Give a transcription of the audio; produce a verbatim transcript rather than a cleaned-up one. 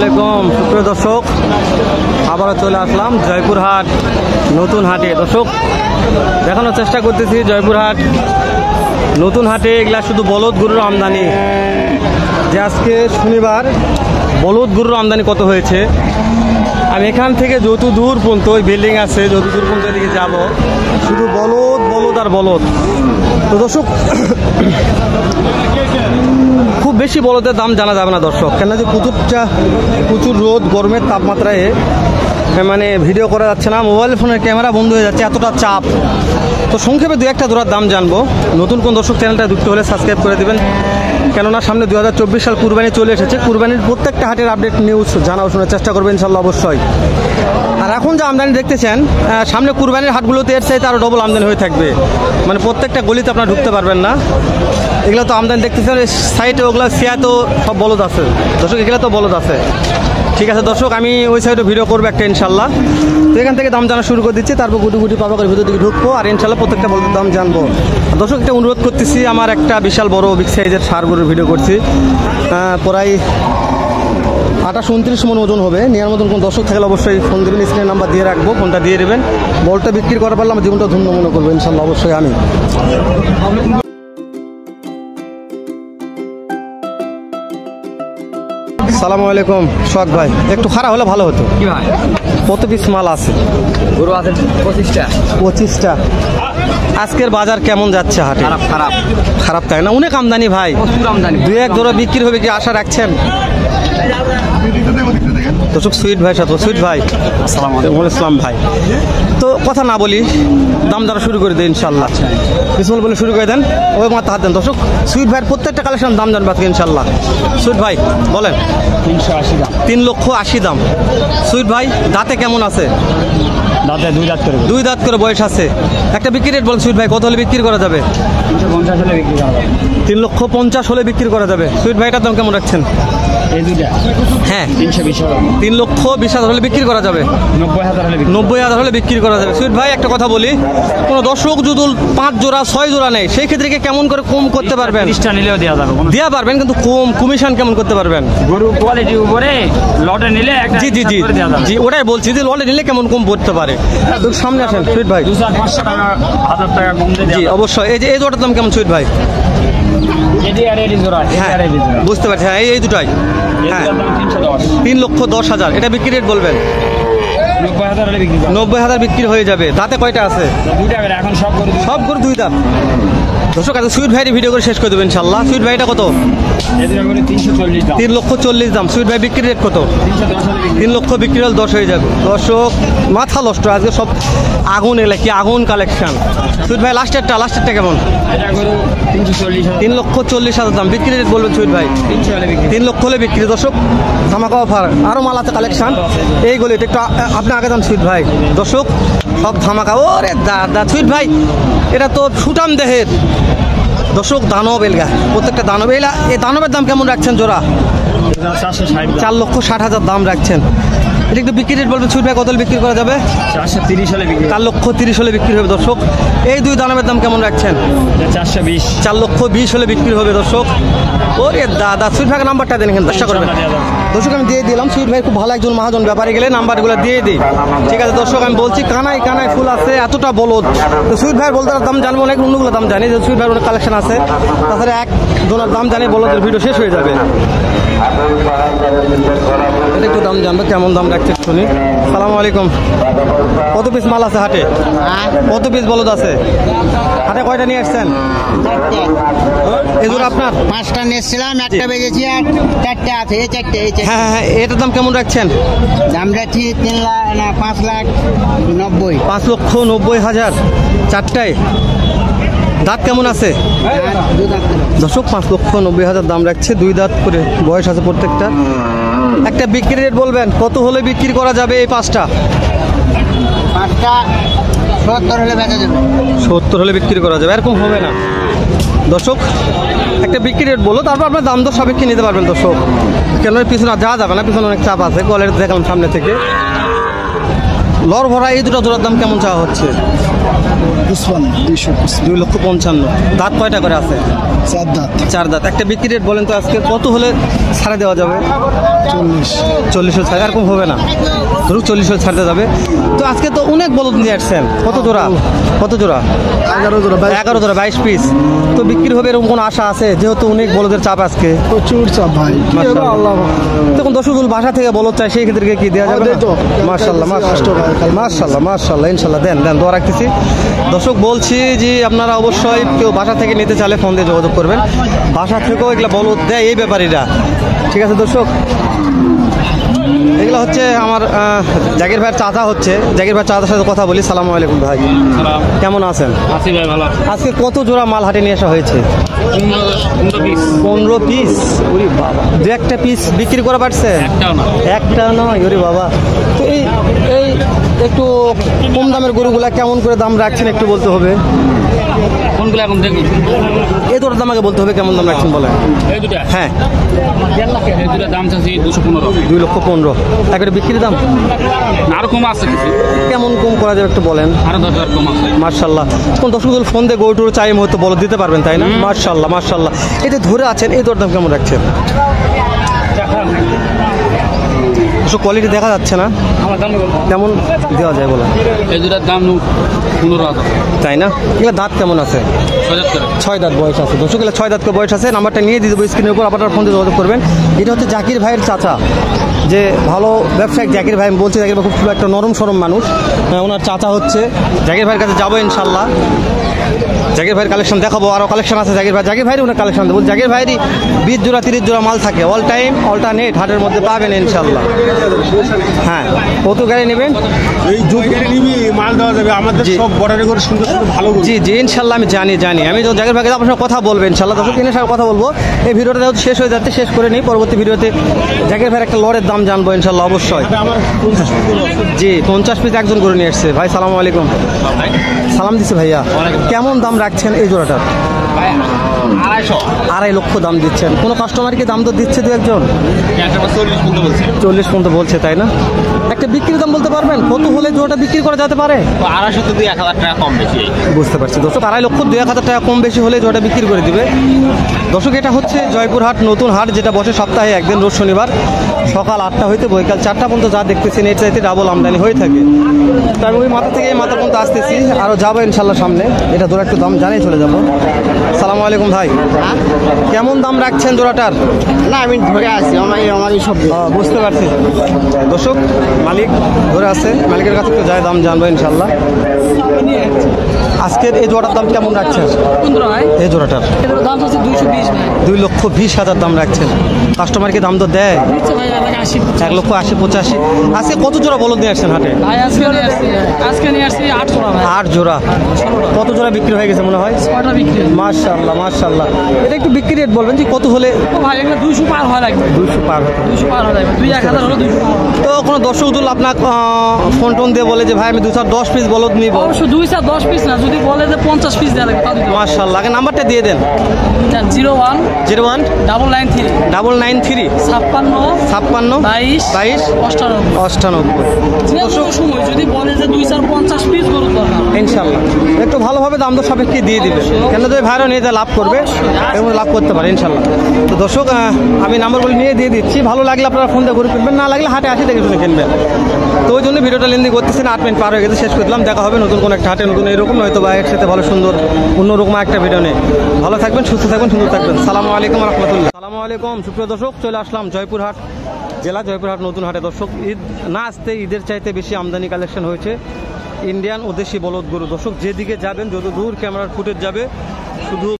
আলাইকুম সুপ্রিয় দর্শক, আবারও চলে আসলাম জয়পুরহাট নতুন হাটে। দর্শক দেখানোর চেষ্টা করতেছি জয়পুরহাট নতুন হাটে এগুলা শুধু বলদ গরুর আমদানি। যে আজকে শনিবার বলদ গরুর আমদানি কত হয়েছে, আমি এখান থেকে যত দূর পর্যন্ত ওই বিল্ডিং আছে যত দূর পর্যন্ত এদিকে যাবো, শুধু বলদ বলদ আর বলদ। তো দর্শক খুব বেশি বলদের দাম জানা যাবে না দর্শক, কেন যে প্রচুরটা প্রচুর রোদ গরমের তাপমাত্রায় মানে ভিডিও করা যাচ্ছে না, মোবাইল ফোনের ক্যামেরা বন্ধ হয়ে যাচ্ছে, এতটা চাপ। তো সংক্ষেপে দু একটা জোড়ার দাম জানবো। নতুন কোন দর্শক চ্যানেলটা যুক্ত হলে সাবস্ক্রাইব করে দেবেন, কেননা সামনে দু হাজার চব্বিশ সাল কুরবানি চলে এসেছে। কুরবানির প্রত্যেকটা হাটের আপডেট নিউজ জানা শোনার চেষ্টা করবেন ইনশাল্লাহ অবশ্যই। আর এখন যে আমদানি দেখতেছেন, সামনে কুরবানির হাটগুলোতে এর চাইতে আরও ডবল আমদানি হয়ে থাকবে, মানে প্রত্যেকটা গলিতে আপনারা ঢুকতে পারবেন না। এগুলো তো আমদানি দেখতেছেন, সাইডে ওগুলো সিয়া তো সব বলদ আছে দর্শক, এগুলো তো বলদ আছে। ঠিক আছে দর্শক, আমি ওই সাইডে ভিডিও করবো একটা ইনশাল্লাহ। তো এখান থেকে দাম জানা শুরু করে দিচ্ছি, তারপর গুটি গুটি পাবা করে ভিতর দিকে ঢুকবো আর ইনশাল্লাহ প্রত্যেকটা বলদের দাম জানবো। দর্শক একটা অনুরোধ করতেছি, আমার একটা বিশাল বড় বিগ সাইজের সার গরুর ভিডিও করছি, প্রায় আঠাশ উনত্রিশ মন ওজন হবে। নেওয়ার মতন কোনো দর্শক থাকলে অবশ্যই ফোন দেবেন, স্ক্রিনের নাম্বার দিয়ে রাখবো, ফোনটা দিয়ে দেবেন। বলটা বিক্রি করার পারলে আমার জীবনটা ধন্য মনে করবো ইনশাল্লাহ অবশ্যই আমি। সালামু আলাইকুম শখ ভাই, একটু খারাপ হলে ভালো হতো। কি ভাই কত পিস মাল আছে? গরু আছে পঁচিশটা। পঁচিশটা। আজকের বাজার কেমন যাচ্ছে হাটে? খারাপ খারাপ খারাপ তাই না? অনেক আমদানি ভাই, প্রচুর আমদানি। দুই এক জোড়া বিক্রি হবে কি আশা রাখছেন? দর্শক সুইট ভাই সাথে সুইট ভাই ইসলাম ভাই, তো কথা না বলি দাম দর শুরু করে দেন ইনশাল্লাহ। বিসমিল্লাহ বলে শুরু করে দেন, ওই মাথা হাত দেন। দর্শক সুইট ভাইয়ের প্রত্যেকটা কালেকশন দাম জানবে আজকে ইনশাল্লাহ। সুইট ভাই বলেন। তিনশো আশি দাম। তিন লক্ষ আশি দাম। সুইট ভাই দাঁতে কেমন আছে? দাঁতে দুই দাঁত করে। দুই দাঁত করে বয়স আছে। একটা বিক্রি রেট বলেন সুইট ভাই, কত হলে বিক্রি করা যাবে? তিনশো পঞ্চাশ হলে বিক্রি করা যাবে। তিন লক্ষ পঞ্চাশ হলে বিক্রি করা যাবে। সুইট ভাইটার দাম কেমন রাখছেন? এই দুইটা হ্যাঁ তিনশো বিশ হাজার। তিন লক্ষ বিশ হাজার হলে বিক্রি করা যাবে। নব্বই হাজার হলে নব্বই হাজার হলে বিক্রি করা যাবে। সুইট ভাই একটা কথা বলি, কোনো দর্শক যদি পাঁচ জোড়া ছয় জোড়া নেই, সেই ক্ষেত্রে কি কেমন করে কম করতে পারবেন? তিরিশটা নিলেও দেওয়া যাবে, দেওয়া পারবেন, কিন্তু কম কমিশন কেমন করতে পারবেন? গরু কোয়ালিটির উপরে লটে নিলে একটা জি জি জি জি ওটাই বলছি যে লটে নিলে কেমন কম পড়তে পারে। সামনে আসেন সুইট ভাই। দুশো পাঁচশো টাকা হাজার টাকা কম দিয়ে। জি অবশ্যই। এই যে এই জোড়াটার দাম কেমন সুইট ভাই? হ্যাঁ বুঝতে পারছি, হ্যাঁ এই দুটাই। হ্যাঁ তিন লক্ষ দশ হাজার এটা বিক্রি রেট বলবেন? নব্বই হাজার হলে বিক্রি। নব্বই হাজার বিক্রি হয়ে যাবে। দাঁতে কয়টা আছে? দুইটা করে এখন সব গরু সব গরু দুই দাঁত। দর্শক আচ্ছা সুইট ভাইয়ের ভিডিও করে শেষ করে দেবেন ইনশাল্লাহ। সুইট ভাইটা কত? তিনশো চল্লিশ দাম। তিন লক্ষ চল্লিশ দাম। সুইট ভাই বিক্রি রেট কত? তিনশো দশ হলে বিক্রি। তিন লক্ষ বিক্রি হলে দশ হয়ে যাবে। দর্শক মাথা নষ্ট, আজকে সব আগুন এলে কি আগুন কালেকশন। সুইট ভাই লাস্টেরটা লাস্টেরটা কেমন? এটা গরু তিনশো চল্লিশ হাজার। তিন লক্ষ চল্লিশ হাজার দাম। বিক্রি রেট বলবেন সুইট ভাই? তিনশো হলে বিক্রি। তিন লক্ষ হলে বিক্রি। দর্শক ধামাকা অফার, আরও মাল আছে কালেকশন এইগুলো। এটা একটু আপনি আগে দাম সুইট ভাই। দর্শক সব ধামাকা। ওরে দাদা সুইট ভাই এটা তো সুটাম দেহের। দর্শক দানব এলগা, প্রত্যেকটা দানব। এলা এই দানবের দাম কেমন রাখছেন জোড়া? চার লক্ষ ষাট হাজার দাম রাখছেন। এটা একটু বিক্রি রেট বলবেন সুইট ভাই, কত হলে বিক্রি করা যাবে? চারশো তিরিশ হলে বিক্রি। চার লক্ষ তিরিশ হলে বিক্রি হবে। দর্শক এই দুই দানবের দাম কেমন রাখছেন? চারশো বিশ। চার লক্ষ বিশ হলে বিক্রি হবে। দর্শক ওরে দাদা সুইট ভাইয়ের নাম্বারটা দেন এখানে চেষ্টা করবেন। দর্শক আমি দিয়ে দিলাম, সুইট ভাই খুব ভালো একজন মহাজন ব্যাপারে গেলে নাম্বারগুলো দিয়ে দিই। ঠিক আছে দর্শক আমি বলছি কানাই কানাই ফুল আছে, এতটা বলদ। তো সুইট ভাইয়ের বলতে দাম জানবো, অনেক অন্যগুলো দাম জানি, যে সুইট ভাইয়ের অনেক কালেকশন আছে। তাছাড়া এক জনের দাম জানি বলদের ভিডিও শেষ হয়ে যাবে। এটা একটু দাম জানবো কেমন দাম রাখছে শুনি। সালামু আলাইকুম, কত পিস মাল আছে হাটে? কত পিস বলদ আছে হাটে? কয়টা নিয়ে আসছেন? এগুলো আপনার? পাঁচটা নিয়েছিলাম, একটা বেজেছি আর চারটে আছে। এই চারটে এই চারটে। হ্যাঁ হ্যাঁ এটার দাম কেমন রাখছেন? দাম রাখছি তিন লাখ না পাঁচ লাখ নব্বই। পাঁচ লক্ষ নব্বই হাজার চারটায়। দাঁত কেমন আছে? দর্শক পাঁচ লক্ষ নব্বই হাজার দাম রাখছে, দুই দাঁত করে বয়স আছে প্রত্যেকটা। একটা বিক্রি রেট বলবেন কত হলে বিক্রি করা যাবে এই পাঁচটা? পাঁচটা সত্তর হলে বেচা যাবে। সত্তর হলে বিক্রি করা যাবে, এরকম হবে না। দর্শক একটা বিক্রি রেট বলো, তারপর আপনার দাম দর সাপেক্ষে নিতে পারবেন। দর্শক কেন পিছনে যাওয়া যাবে না, পিছনে অনেক চাপ আছে। কোয়ালিটি দেখলাম সামনে থেকে। লর ভরা এই দুটো জোড়ার দাম কেমন চাওয়া হচ্ছে? পুষ্পান্ন দুইশো দুই লক্ষ পঞ্চান্ন। দাঁত কয়টা করে আছে? চার দাঁত চার দাঁত। একটা বিক্রি রেট বলেন তো আজকে কত হলে ছাড়ে দেওয়া যাবে? চল্লিশ চল্লিশশো ছাড়, এরকম হবে না, ধরুক চল্লিশশো ছাড়তে যাবে। তো আজকে তো অনেক বলদ নিয়ে আসছেন, কত জোড়া? কত জোড়া? এগারো জোড়া বাইশ এগারো জোড়া, বাইশ পিস। তো বিক্রি হবে এরকম কোনো আশা আছে? যেহেতু অনেক বলদের চাপ আজকে। প্রচুর চাপ ভাই কি হবে, মাশাআল্লাহ। আল্লাহ তখন দর্শকুল বাসা থেকে বলদ চাই, সেই ক্ষেত্রে কি দেওয়া যাবে? হ্যাঁ, দেই তো। মাশাআল্লাহ কষ্ট ভাই, মাশাআল্লাহ খালি। মাশাআল্লাহ মাশাআল্লাহ ইনশাআল্লাহ দেন দেন, দোয়া রাখতেছি। দর্শক বলছি যে আপনারা অবশ্যই কেউ বাসা থেকে নিতে চাইলে ফোন দিয়ে যোগাযোগ করবেন। বাসা থেকেও এগুলো বলদ দেয় এই ব্যাপারীরা, ঠিক আছে দর্শক? এগুলো হচ্ছে আমার আহ, জাকির ভাইয়ের চাচা হচ্ছে। জাকির ভাই চাচার সাথে কথা বলি। সালামু আলাইকুম ভাই, কেমন আছেন? আছি ভাই, ভালো আছি। আজকে কত জোড়া মাল হাটে নিয়ে আসা হয়েছে? পনেরো পিস। ওরে বাবা, দু একটা পিস বিক্রি করা পারছে? একটাও না। একটা নয়, ওরে বাবা। তো এই এই একটু কম দামের গরুগুলা কেমন করে দাম রাখছেন একটু বলতে হবে। কোনগুলো এখন দেখুন? এই দুটোর দাম আগে বলতে হবে, কেমন দাম রাখছেন বলেন। এই দুটা, হ্যাঁ, এই দুটা দাম চাচ্ছি দুশো পনেরো। দুই লক্ষ পনেরো। একবারে বিক্রির দাম আরো কম আছে কিছু, কেমন কম করা যাবে একটু বলেন। আরো দশ হাজার কম আছে। মার্শাল্লাহ। কোন দর্শক ফোন দিয়ে গরু টুরু চাই হয়তো বলে দিতে পারবেন, তাই না? মার্শাল্লাহ মার্শাল্লাহ। এই যে ধরে আছেন, এই দর দাম কেমন রাখছেন? কোয়ালিটি দেখা যাচ্ছে না, আমার দাম কেমন দেওয়া যায় বলো? এই দুটার দাম পনেরো হাজার, তাই না? এগুলো দাঁত কেমন আছে? ছয় হাজার করে। ছয় দাঁত বয়স আছে দর্শক, এগুলো ছয় দাঁত করে বয়স আছে। নাম্বারটা নিয়ে দিয়ে দেবো স্ক্রিনের উপর, আপনারা ফোন দিয়ে যোগাযোগ করবেন। এটা হচ্ছে জাকির ভাইয়ের চাচা, যে ভালো ব্যবসায়িক জাকির ভাই। আমি বলছি জাকির ভাই খুব একটা নরম সরম মানুষ। হ্যাঁ, ওনার চাচা হচ্ছে। জাকির ভাইয়ের কাছে যাবো ইনশাল্লাহ, জাকির ভাইয়ের কালেকশন দেখাবো। আরও কালেকশন আছে জাকির ভাই, জাকির ভাইয়ের ওনার কালেকশন দেবো। জাকির ভাইয়েরই বিশ জোড়া তিরিশ জোড়া মাল থাকে, অল টাইম অল্টারনেট হাটের মধ্যে পাবেন ইনশাল্লাহ। হ্যাঁ, কত গাড়ি নেবেন? এই যুগ নিবি মাল দেওয়া যাবে আমাদের জি। সব বর্ডারে করে সুন্দর সুন্দর ভালো গরু। জি জি ইনশাল্লাহ, আমি জানি জানি আমি তো জাকির ভাইকে আপনার সঙ্গে কথা বলবো ইনশাল্লাহ। দর্শক এর সঙ্গে কথা বলবো। এই ভিডিওটা যেহেতু শেষ হয়ে যাচ্ছে, শেষ করে নিই। পরবর্তী ভিডিওতে জাকির ভাইয়ের একটা লড়ের দাম জানবো ইনশাল্লাহ অবশ্যই। আমার পঞ্চাশ কিলো আছে। জি, পঞ্চাশ পিস একজন করে নিয়ে এসছে। ভাই সালাম আলাইকুম। সালাম দিচ্ছি ভাইয়া। কেমন দাম রাখছেন এই জোড়াটার? আড়াইশো। আড়াই লক্ষ দাম দিচ্ছেন। কোনো কাস্টমারকে দাম তো দিচ্ছে দু একজন? চল্লিশ পর্যন্ত বলছে। চল্লিশ পর্যন্ত বলছে, তাই না? একটা বিক্রির দাম বলতে পারবেন কত হলে জোড়াটা বিক্রি করা যেতে পারে? আড়াইশো তো দুই এক হাজার টাকা কম বেশি। বুঝতে পারছি দর্শক, আড়াই লক্ষ দুই এক হাজার টাকা কম বেশি হলে জোড়াটা বিক্রি করে দিবে দর্শক। এটা হচ্ছে জয়পুরহাট নতুন হাট, যেটা বসে সপ্তাহে একদিন, রোজ শনিবার সকাল আটটা হইতে বৈকাল চারটা পর্যন্ত। যা দেখতেছেন এর চাইতে ডাবল আমদানি হয়ে থাকে। তো আমি ওই মাথা থেকে এই মাথা পর্যন্ত আসতেছি, আরও যাবো ইনশাল্লাহ সামনে। এটা জোড়া একটু দাম জানিয়ে চলে যাবো। সালামু আলাইকুম ভাই, কেমন দাম রাখছেন জোড়াটার? না আমি ধরে আছি, আমার আমার সব আহ, বুঝতে পারছি দর্শক, মালিক ধরে আছে, মালিকের কাছে একটু যায় দাম জানবো ইনশাল্লাহ। আজকের এই জোড়াটার দাম কেমন রাখছেন? এই জোড়াটার দাম হচ্ছে দুইশো বিশ ভাই। দুই লক্ষ বিশ হাজার দাম রাখছেন। কাস্টমারকে দাম তো দেয় দিচ্ছে ভাই এক লাখ আশি। এক লক্ষ আশি পঁচাশি। আজকে কত জোড়া বলদ নিয়ে আসছেন হাটে? ভাই আজকে নিয়ে আসছি আজকে নিয়ে আসছি আট জোড়া ভাই। আট জোড়া। কত জোড়া বিক্রি হয়ে গেছে মনে হয়? ছয়টা বিক্রি। মাশাআল্লাহ মাশাআল্লাহ। এটা একটু বিক্রি রেট বলবেন যে কত হলে? ও ভাই এগুলো দুইশো পার হয় লাগবে। দুইশো পার হতো। দুইশো পার হয় লাগবে, দুই এক হাজার হলো দুইশো পার হয়। তো কোনো দর্শক দুল আপনার ফোন টোন দিয়ে বলে যে ভাই আমি দুই চার দশ পিস বলদ নিব, অবশ্য দুই চার দশ পিস না, যদি বলে যে পঞ্চাশ পিস দেওয়া লাগবে তা দিতে হবে। মাশাআল্লাহ। আগে নাম্বারটা দিয়ে দেন। Zero one zero one double nine three double nine three ছাপ্পান্ন ছাপ্পান্ন বাইশ বাইশ অষ্টানব্বই। অষ্টানব্বই। যে কোনো সময় যদি বলে যে দুই চার পঞ্চাশ পিস গরু দরকার, ইনশাল্লাহ একটু ভালোভাবে দাম দর সাপেক্ষে দিয়ে দিবে, কেন যদি ভাইরা নিয়ে যা লাভ করবে এর মধ্যে লাভ করতে পারে ইনশাল্লাহ। তো দর্শক আহ, আমি নাম্বারগুলো নিয়ে দিয়ে দিচ্ছি, ভালো লাগলে আপনারা ফোন দিয়ে ঘুরে কিনবেন, না লাগলে হাটে আসি দেখে শুনে কিনবেন। তো ওই জন্য ভিডিওটা লেন্দি করতেছি না, আট মিনিট পার হয়ে গেছে, শেষ করে দিলাম। দেখা হবে নতুন কোনো একটা হাটে, নতুন এরকম হয়তো বা এর সাথে ভালো সুন্দর অন্যরকম একটা ভিডিও নেই। ভালো থাকবেন, সুস্থ থাকবেন, সুন্দর থাকবেন। সালামু আলাইকুম রহমতুল্লাহ। সালামু আলাইকুম সুপ্রিয় দর্শক, চলে আসলাম জয়পুরহাট জেলা, জয়পুরহাট নতুন হাটে। দর্শক ঈদ না আসতে ঈদের চাইতে বেশি আমদানি কালেকশন হয়েছে ইন্ডিয়ান ও দেশি বলদ গরু। দর্শক যেদিকে যাবেন, যত দূর ক্যামেরার ফুটেজ যাবে শুধু